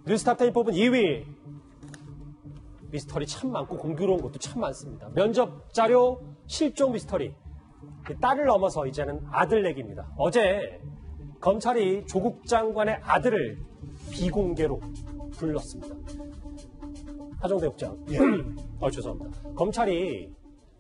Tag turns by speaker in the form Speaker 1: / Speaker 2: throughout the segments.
Speaker 1: 뉴스탑10이 뽑은 2위. 미스터리 참 많고 공교로운 것도 참 많습니다. 면접 자료 실종 미스터리. 딸을 넘어서 이제는 아들 얘기입니다. 어제 검찰이 조국 장관의 아들을 비공개로 불렀습니다. 하정대 국장.
Speaker 2: 예.
Speaker 1: 죄송합니다. 검찰이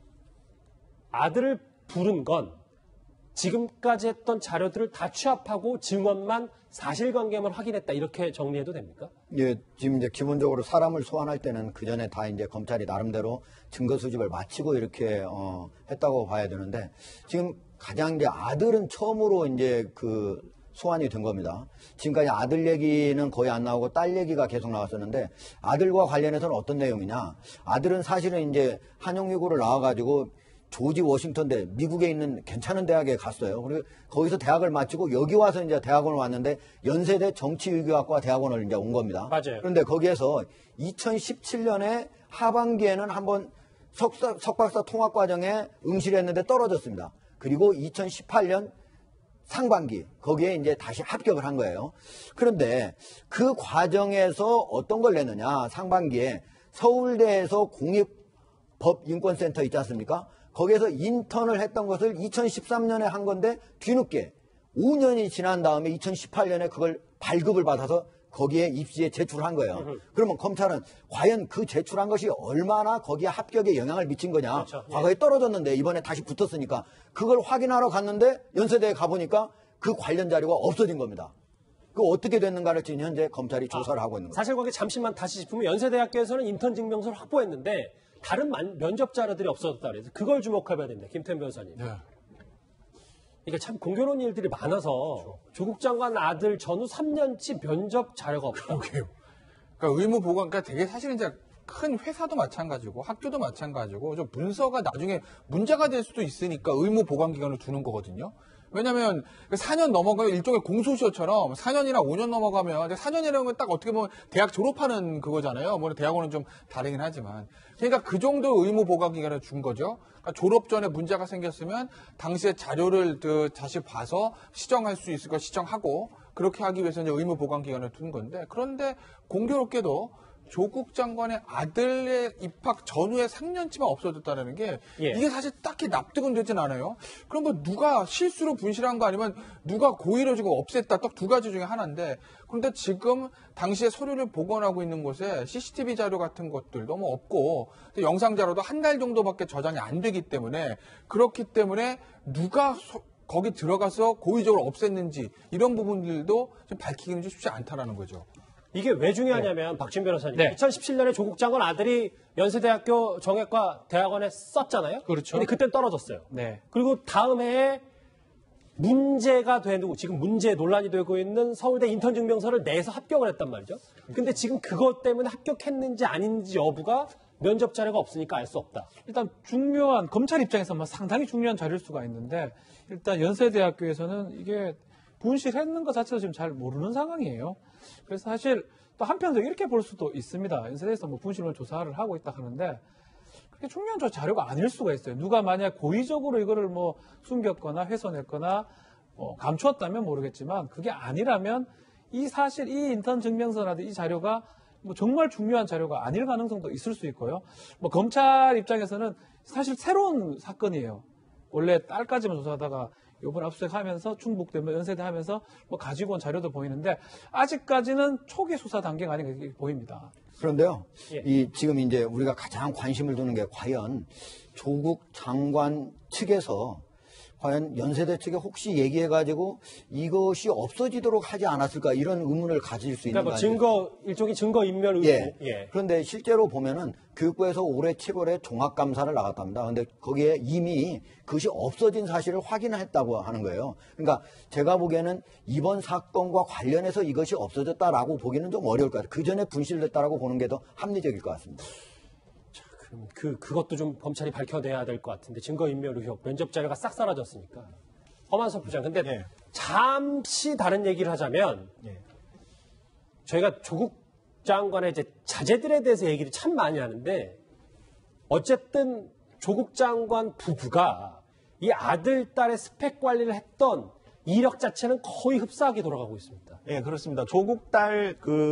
Speaker 1: 아들을 부른 건 지금까지 했던 자료들을 다 취합하고 증언만 사실관계만 확인했다 이렇게 정리해도 됩니까?
Speaker 2: 예, 지금 이제 기본적으로 사람을 소환할 때는 그 전에 다 이제 검찰이 나름대로 증거 수집을 마치고 이렇게 했다고 봐야 되는데 지금 가장 이제 아들은 처음으로 이제 그 소환이 된 겁니다. 지금까지 아들 얘기는 거의 안 나오고 딸 얘기가 계속 나왔었는데 아들과 관련해서는 어떤 내용이냐? 아들은 사실은 이제 한영유고를 나와가지고 조지 워싱턴대 미국에 있는 괜찮은 대학에 갔어요. 그리고 거기서 대학을 마치고 여기 와서 이제 대학원을 왔는데 연세대 정치외교학과 대학원을 이제 온 겁니다.
Speaker 1: 맞아요.
Speaker 2: 그런데 거기에서 2017년에 하반기에는 한번 석박사 통합 과정에 응시를 했는데 떨어졌습니다. 그리고 2018년 상반기 거기에 이제 다시 합격을 한 거예요. 그런데 그 과정에서 어떤 걸 냈느냐? 상반기에 서울대에서 공익법인권센터 있지 않습니까? 거기에서 인턴을 했던 것을 2013년에 한 건데 뒤늦게 5년이 지난 다음에 2018년에 그걸 발급을 받아서 거기에 입시에 제출한 거예요. 그러면 검찰은 과연 그 제출한 것이 얼마나 거기에 합격에 영향을 미친 거냐.
Speaker 1: 그렇죠.
Speaker 2: 과거에 떨어졌는데 이번에 다시 붙었으니까 그걸 확인하러 갔는데 연세대에 가보니까 그 관련 자료가 없어진 겁니다. 그 어떻게 됐는가를 지금 현재 검찰이 조사를 하고 있는 거예요.
Speaker 1: 사실관계 잠시만 다시 짚으면 연세대학교에서는 인턴 증명서를 확보했는데 다른 면접 자료들이 없어졌다 그래서 그걸 주목해봐야 됩니다. 김태현 변호사님.
Speaker 3: 네.
Speaker 1: 이게 참 공교로운 일들이 많아서 그렇죠. 조국 장관 아들 전후 3년치 면접 자료가 없다.
Speaker 3: 그러니까 의무 보관, 그러니까 되게 사실은 이제 큰 회사도 마찬가지고 학교도 마찬가지고 좀 문서가 나중에 문제가 될 수도 있으니까 의무 보관 기간을 두는 거거든요. 왜냐면 4년 넘어가면 일종의 공소시효처럼 4년이나 5년 넘어가면 4년이라는 건 딱 어떻게 보면 대학 졸업하는 그거잖아요. 물론 대학원은 좀 다르긴 하지만. 그러니까 그 정도 의무 보관 기간을 준 거죠. 그러니까 졸업 전에 문제가 생겼으면 당시에 자료를 다시 봐서 시정할 수 있을 거 시정하고 그렇게 하기 위해서 이제 의무 보관 기간을 둔 건데 그런데 공교롭게도 조국 장관의 아들의 입학 전후에 3년치만 없어졌다는 게 이게 사실 딱히 납득은 되진 않아요. 그럼 뭐 누가 실수로 분실한 거 아니면 누가 고의로 지금 없앴다 딱 두 가지 중에 하나인데 그런데 지금 당시에 서류를 복원하고 있는 곳에 CCTV 자료 같은 것들 너무 없고 영상 자료도 한 달 정도밖에 저장이 안 되기 때문에 그렇기 때문에 누가 거기 들어가서 고의적으로 없앴는지 이런 부분들도 좀 밝히기는 좀 쉽지 않다라는 거죠.
Speaker 1: 이게 왜 중요하냐면 박진 변호사님 2017년에 조국 장관 아들이 연세대학교 정외과 대학원에 썼잖아요.
Speaker 3: 그렇죠.
Speaker 1: 근데 그땐 떨어졌어요.
Speaker 3: 네.
Speaker 1: 그리고 다음 해에 문제가 되고 지금 문제 논란이 되고 있는 서울대 인턴 증명서를 내서 합격을 했단 말이죠. 근데 지금 그것 때문에 합격했는지 아닌지 여부가 면접 자료가 없으니까 알 수 없다.
Speaker 4: 일단 중요한 검찰 입장에서 상당히 중요한 자료일 수가 있는데 일단 연세대학교에서는 이게 분실했는 것 자체도 지금 잘 모르는 상황이에요. 그래서 사실 또 한편으로 이렇게 볼 수도 있습니다. 연세대에서 뭐 분실을 조사를 하고 있다 하는데 그렇게 중요한 자료가 아닐 수가 있어요. 누가 만약 고의적으로 이거를 뭐 숨겼거나 훼손했거나 감추었다면 모르겠지만 그게 아니라면 이 사실 이 인턴 증명서라든지 이 자료가 뭐 정말 중요한 자료가 아닐 가능성도 있을 수 있고요. 뭐 검찰 입장에서는 사실 새로운 사건이에요. 원래 딸까지만 조사하다가 이번 압수수색하면서 충북되면 연세대 하면서 뭐 가지고 온 자료도 보이는데 아직까지는 초기 수사 단계가 아닌가 보입니다.
Speaker 2: 그런데요, 지금 이제 우리가 가장 관심을 두는 게 과연 조국 장관 측에서 과연 연세대 측에 혹시 얘기해가지고 이것이 없어지도록 하지 않았을까 이런 의문을 가질 수 있는 거 아니에요?
Speaker 1: 일종의 증거인멸 의혹.
Speaker 2: 그런데 실제로 보면은 교육부에서 올해 7월에 종합감사를 나갔답니다. 그런데 거기에 이미 그것이 없어진 사실을 확인했다고 하는 거예요. 그러니까 제가 보기에는 이번 사건과 관련해서 이것이 없어졌다라고 보기는 좀 어려울 것 같아요. 그 전에 분실됐다라고 보는 게 더 합리적일 것 같습니다.
Speaker 1: 그것도 좀 검찰이 밝혀내야 될 것 같은데 증거인멸 의혹, 면접 자료가 싹 사라졌으니까. 허만섭 부장. 근데 잠시 다른 얘기를 하자면 저희가 조국 장관의 이제 자제들에 대해서 얘기를 참 많이 하는데 어쨌든 조국 장관 부부가 이 아들, 딸의 스펙 관리를 했던 이력 자체는 거의 흡사하게 돌아가고 있습니다.
Speaker 5: 예, 그렇습니다. 조국 딸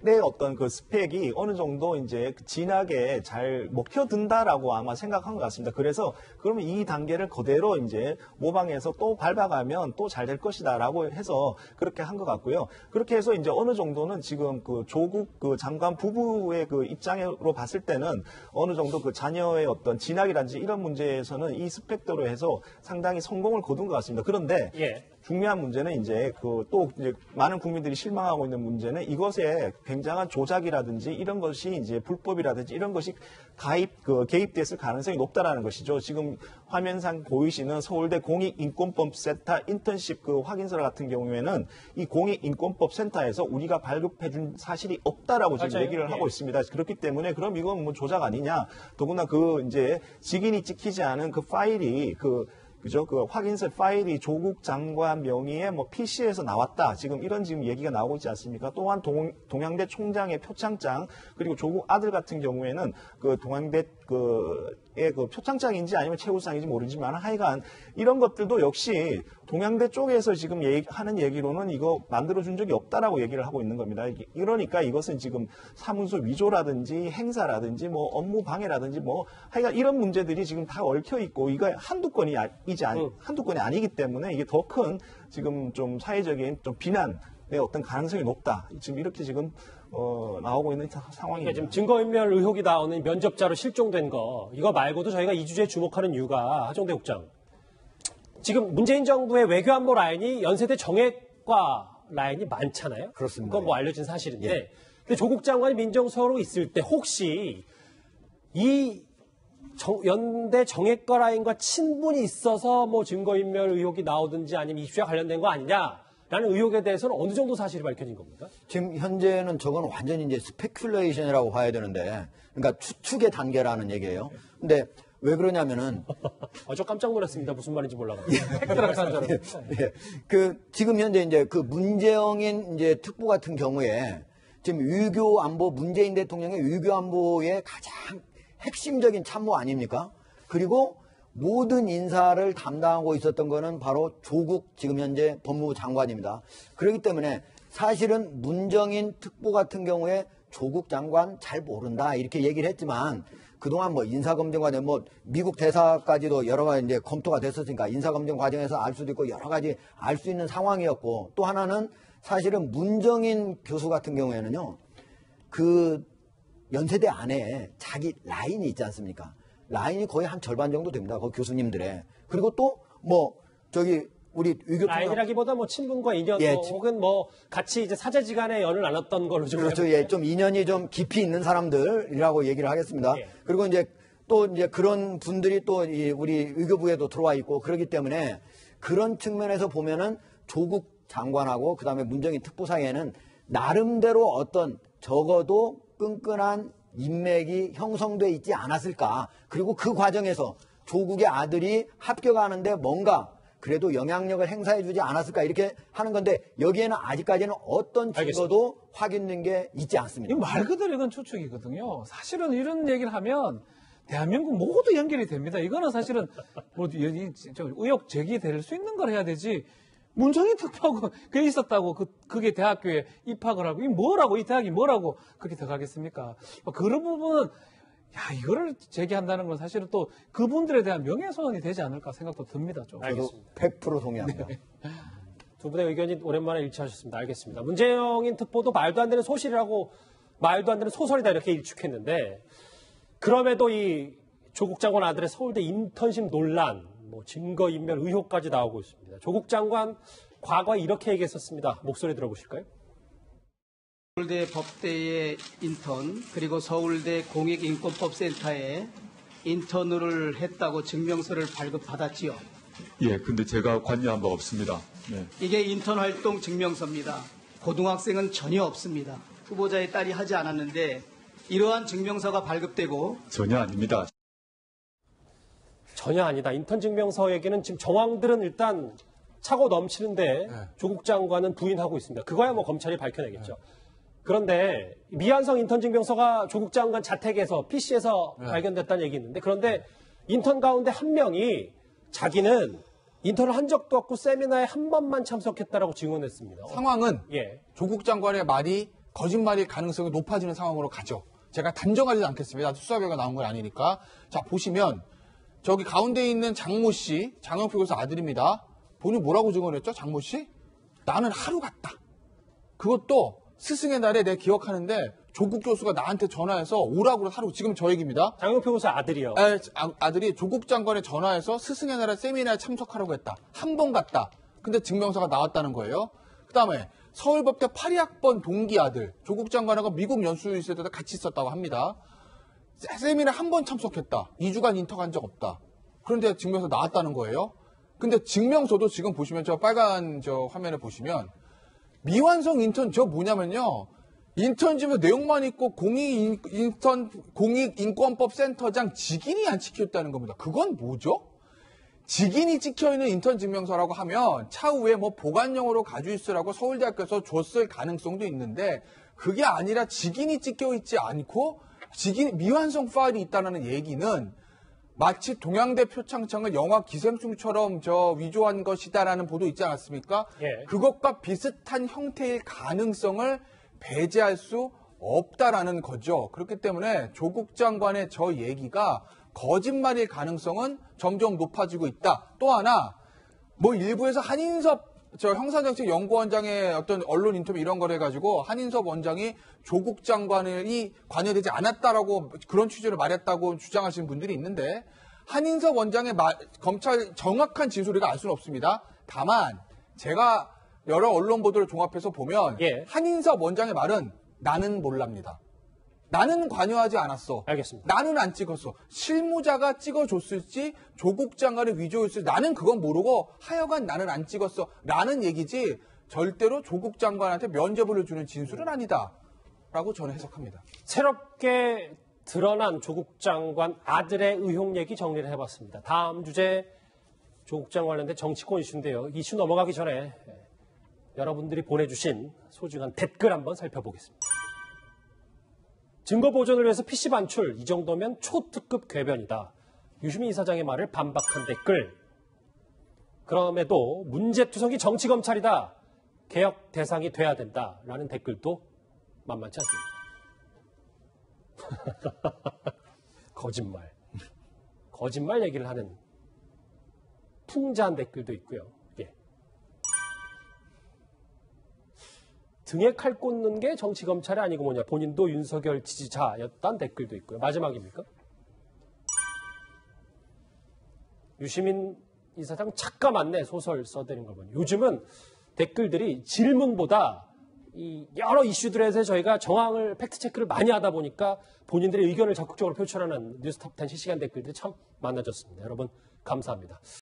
Speaker 5: 어떤 그 스펙이 어느 정도 이제 진하게 잘 먹혀든다라고 아마 생각한 것 같습니다. 그래서 그러면 이 단계를 그대로 이제 모방해서 또 밟아가면 또 잘 될 것이다라고 해서 그렇게 한 것 같고요. 그렇게 해서 이제 어느 정도는 지금 그 조국 그 장관 부부의 그 입장으로 봤을 때는 어느 정도 그 자녀의 어떤 진학이라든지 이런 문제에서는 이 스펙대로 해서 상당히 성공을 거둔 것 같습니다. 그런데
Speaker 1: 예.
Speaker 5: 중요한 문제는 이제 그 또 이제 많은 국민들이 실망하고 있는 문제는 이것에 굉장한 조작이라든지 이런 것이 이제 불법이라든지 이런 것이 개입됐을 가능성이 높다라는 것이죠. 지금 화면상 보이시는 서울대 공익인권법센터 인턴십 그 확인서 같은 경우에는 이 공익인권법센터에서 우리가 발급해준 사실이 없다라고 지금
Speaker 1: 맞아요.
Speaker 5: 얘기를
Speaker 1: 예.
Speaker 5: 하고 있습니다. 그렇기 때문에 그럼 이건 뭐 조작 아니냐? 더구나 그 이제 직인이 찍히지 않은 그 파일이 그죠? 그 확인서 파일이 조국 장관 명의의 뭐 PC에서 나왔다. 지금 이런 지금 얘기가 나오고 있지 않습니까? 또한 동양대 총장의 표창장 그리고 조국 아들 같은 경우에는 그 동양대 그 표창장인지 아니면 최우상인지 모르지만 하여간 이런 것들도 역시 동양대 쪽에서 지금 하는 얘기로는 이거 만들어준 적이 없다라고 얘기를 하고 있는 겁니다. 이러니까 이것은 지금 사문서 위조라든지 행사라든지 뭐 업무 방해라든지 뭐 하여간 이런 문제들이 지금 다 얽혀 있고 이거 한두 건이 아니기 때문에 이게 더 큰 지금 좀 사회적인 좀 비난의 어떤 가능성이 높다. 지금 이렇게 지금 나오고 있는 상황입니다.
Speaker 1: 지금 증거인멸 의혹이 나오는 면접자로 실종된 거 이거 말고도 저희가 이 주제에 주목하는 이유가 하정대 국장. 지금 문재인 정부의 외교안보 라인이 연세대 정액과 라인이 많잖아요.
Speaker 2: 그렇습니다.
Speaker 1: 그건 뭐 알려진 사실인데.
Speaker 2: 예.
Speaker 1: 근데 조국 장관이 민정수석으로 있을 때 혹시 이 연대 정액과 라인과 친분이 있어서 뭐 증거인멸 의혹이 나오든지 아니면 이슈와 관련된 거 아니냐라는 의혹에 대해서는 어느 정도 사실이 밝혀진 겁니까?
Speaker 2: 지금 현재는 저건 완전히 이제 스페큘레이션이라고 봐야 되는데, 그러니까 추측의 단계라는 얘기예요. 근데 왜 그러냐면은
Speaker 1: 저 깜짝 놀랐습니다. 무슨 말인지 몰라가지고.
Speaker 2: 예. 지금 현재 이제 그 문재영인 이제 특보 같은 경우에 지금 외교안보 문재인 대통령의 외교안보의 가장 핵심적인 참모 아닙니까? 그리고 모든 인사를 담당하고 있었던 거는 바로 조국 지금 현재 법무부 장관입니다. 그렇기 때문에 사실은 문정인 특보 같은 경우에 조국 장관 잘 모른다 이렇게 얘기를 했지만 그동안 뭐 인사검증 과정, 뭐 미국 대사까지도 여러 가지 이제 검토가 됐었으니까 인사검증 과정에서 알 수도 있고 여러 가지 알 수 있는 상황이었고 또 하나는 사실은 문정인 교수 같은 경우에는요, 그 연세대 안에 자기 라인이 있지 않습니까? 라인이 거의 한 절반 정도 됩니다. 그 교수님들의. 그리고 또 뭐 우리 의교
Speaker 1: 라인이라기보다 뭐 친분과 인연 혹은 뭐 같이 이제 사제지간에 연을 나눴던 걸로 좀
Speaker 2: 그렇죠. 예, 좀 인연이 좀 깊이 있는 사람들이라고 얘기를 하겠습니다. 예. 그리고 이제 또 이제 그런 분들이 또 우리 의교부에도 들어와 있고 그렇기 때문에 그런 측면에서 보면은 조국 장관하고 그다음에 문정인 특보 사이에는 나름대로 어떤 적어도 끈끈한 인맥이 형성돼 있지 않았을까. 그리고 그 과정에서 조국의 아들이 합격하는데 뭔가 그래도 영향력을 행사해주지 않았을까 이렇게 하는 건데 여기에는 아직까지는 어떤 증거도 확인된 게 있지 않습니다.
Speaker 4: 말 그대로 이건 추측이거든요. 사실은 이런 얘기를 하면 대한민국 모두 연결이 됩니다. 이거는 사실은 뭐 의혹 제기될 수 있는 걸 해야 되지. 문정인 특보하고 그게 있었다고 그게 대학교에 입학을 하고 이 대학이 뭐라고 그렇게 들어가겠습니까? 그런 부분은 이거를 제기한다는 건 사실은 또 그분들에 대한 명예훼손이 되지 않을까 생각도 듭니다. 좀.
Speaker 1: 알겠습니다.
Speaker 2: 100% 동의합니다.
Speaker 1: 네. 두 분의 의견이 오랜만에 일치하셨습니다. 알겠습니다. 문재영인 특보도 말도 안 되는 소설이라고 말도 안 되는 소설이다 이렇게 일축했는데 그럼에도 이 조국 장관 아들의 서울대 인턴십 논란, 뭐 증거인멸 의혹까지 나오고 있습니다. 조국 장관 과거에 이렇게 얘기했었습니다. 목소리 들어보실까요?
Speaker 6: 서울대 법대의 인턴 그리고 서울대 공익인권법센터에 인턴을 했다고 증명서를 발급받았지요.
Speaker 7: 예, 근데 제가 관여한 바 없습니다. 네.
Speaker 6: 이게 인턴 활동 증명서입니다. 고등학생은 전혀 없습니다. 후보자의 딸이 하지 않았는데 이러한 증명서가 발급되고
Speaker 7: 전혀 아닙니다.
Speaker 1: 전혀 아니다. 인턴 증명서 얘기는 지금 정황들은 일단 차고 넘치는데 조국 장관은 부인하고 있습니다. 그거야 뭐 검찰이 밝혀내겠죠. 그런데 미완성 인턴 증명서가 조국 장관 자택에서 PC에서 발견됐다는 얘기 있는데 그런데 인턴 가운데 한 명이 자기는 인턴을 한 적도 없고 세미나에 한 번만 참석했다라고 증언했습니다.
Speaker 3: 상황은 조국 장관의 말이 거짓말일 가능성이 높아지는 상황으로 가죠. 제가 단정하지 않겠습니다. 수사 결과 나온 건 아니니까. 자, 보시면 저기 가운데 있는 장모 씨, 장영표 교수 아들입니다. 본인 뭐라고 증언했죠? 장모 씨? 나는 하루 갔다. 그것도 스승의 날에 내가 기억하는데 조국 교수가 나한테 전화해서 오라고 하루, 지금 저 얘기입니다.
Speaker 1: 장영표 교수 아들이요.
Speaker 3: 아들이 조국 장관에 전화해서 스승의 날에 세미나에 참석하라고 했다. 한 번 갔다. 근데 증명서가 나왔다는 거예요. 그 다음에 서울법대 82학번 동기 아들, 조국 장관하고 미국 연수 있을 때 같이 있었다고 합니다. 세미나 한 번 참석했다. 2주간 인터 간 적 없다. 그런데 증명서 나왔다는 거예요. 근데 증명서도 지금 보시면 저 빨간 저 화면에 보시면 미완성 인턴 저 뭐냐면요. 인턴집에 내용만 있고 공익인권법 센터장 직인이 안 찍혔다는 겁니다. 그건 뭐죠? 직인이 찍혀있는 인턴 증명서라고 하면 차후에 뭐 보관용으로 가지고 있으라고 서울대학교에서 줬을 가능성도 있는데 그게 아니라 직인이 찍혀있지 않고 미완성 파일이 있다는 얘기는 마치 동양대 표창장을 영화 기생충처럼 위조한 것이다라는 보도 있지 않았습니까?
Speaker 1: 예.
Speaker 3: 그것과 비슷한 형태일 가능성을 배제할 수 없다라는 거죠. 그렇기 때문에 조국 장관의 저 얘기가 거짓말일 가능성은 점점 높아지고 있다. 또 하나, 뭐 일부에서 한인섭 형사정책연구원장의 어떤 언론 인터뷰 이런 걸 해가지고 한인섭 원장이 조국 장관이 관여되지 않았다라고 그런 취지로 말했다고 주장하시는 분들이 있는데 한인섭 원장의 검찰 정확한 진술이가 알 수는 없습니다. 다만 제가 여러 언론 보도를 종합해서 보면
Speaker 1: 예.
Speaker 3: 한인섭 원장의 말은 나는 몰랍니다. 나는 관여하지 않았어.
Speaker 1: 알겠습니다.
Speaker 3: 나는 안 찍었어. 실무자가 찍어줬을지 조국 장관의 위조였을지 나는 그건 모르고 하여간 나는 안 찍었어. 라는 얘기지 절대로 조국 장관한테 면죄부를 주는 진술은 아니다. 라고 저는 해석합니다.
Speaker 1: 새롭게 드러난 조국 장관 아들의 의혹 얘기 정리를 해봤습니다. 다음 주제 조국 장관 관련된 정치권 이슈인데요. 이슈 넘어가기 전에 여러분들이 보내주신 소중한 댓글 한번 살펴보겠습니다. 증거 보존을 위해서 PC 반출, 이 정도면 초특급 궤변이다. 유시민 이사장의 말을 반박한 댓글. 그럼에도 문제투성이 정치검찰이다. 개혁 대상이 돼야 된다. 라는 댓글도 만만치 않습니다. 거짓말. 거짓말 얘기를 하는 풍자한 댓글도 있고요. 예. 등에 칼 꽂는 게 정치검찰이 아니고 뭐냐. 본인도 윤석열 지지자였다는 댓글도 있고요. 마지막입니까? 유시민 이사장 작가 맞네. 소설 써드린 걸 보니. 요즘은 댓글들이 질문보다 이 여러 이슈들에서 저희가 정황을 팩트체크를 많이 하다 보니까 본인들의 의견을 적극적으로 표출하는 뉴스톱10 실시간 댓글들이 참 많아졌습니다. 여러분 감사합니다.